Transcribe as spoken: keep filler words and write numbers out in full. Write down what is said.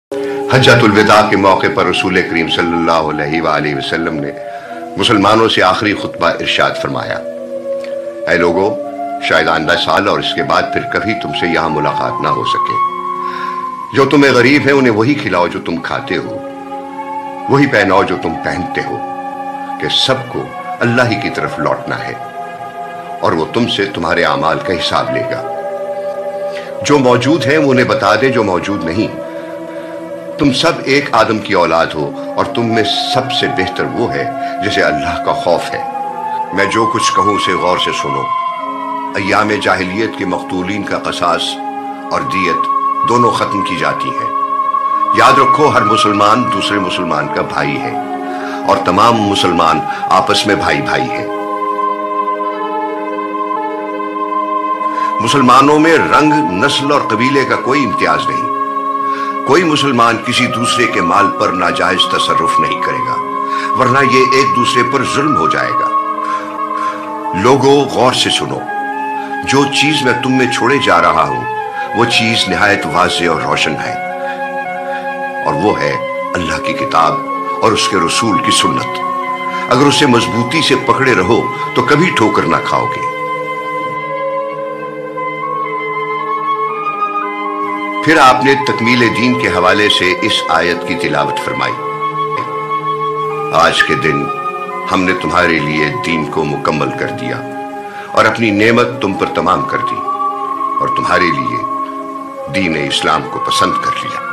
हज्जतुल विदा के मौके पर रसूल करीम सल्लल्लाहु अलैहि वआलिहि वसल्लम ने मुसलमानों से आखिरी खुतबा इरशाद फरमाया, ऐ लोगों, शायद आइंदा साल और इसके बाद फिर कभी तुमसे यहाँ मुलाकात ना हो सके। जो तुम्हें गरीब है उन्हें वही खिलाओ जो तुम खाते हो, वही पहनाओ जो तुम पहनते हो, कि सबको अल्लाह ही की तरफ लौटना है और वो तुमसे तुम्हारे अमाल का हिसाब लेगा। जो मौजूद है वो उन्हें बता दे जो मौजूद नहीं। तुम सब एक आदम की औलाद हो और तुम में सबसे बेहतर वो है जिसे अल्लाह का खौफ है। मैं जो कुछ कहूँ उसे गौर से सुनो। अय्याम जाहिलियत के मकतूलीन का कसास और दियत दोनों खत्म की जाती हैं। याद रखो, हर मुसलमान दूसरे मुसलमान का भाई है और तमाम मुसलमान आपस में भाई भाई हैं। मुसलमानों में रंग, नस्ल और कबीले का कोई इम्तियाज नहीं। कोई मुसलमान किसी दूसरे के माल पर नाजायज तसर्रुफ नहीं करेगा, वरना ये एक दूसरे पर जुल्म हो जाएगा। लोगों, गौर से सुनो। जो चीज मैं तुम में छोड़े जा रहा हूं वो चीज निहायत वाज़ेह और रोशन है, और वो है अल्लाह की किताब और उसके रसूल की सुन्नत। अगर उसे मजबूती से पकड़े रहो तो कभी ठोकर ना खाओगे। फिर आपने तकमील दीन के हवाले से इस आयत की तिलावत फरमाई, आज के दिन हमने तुम्हारे लिए दीन को मुकम्मल कर दिया और अपनी नेमत तुम पर तमाम कर दी और तुम्हारे लिए दीन इस्लाम को पसंद कर लिया।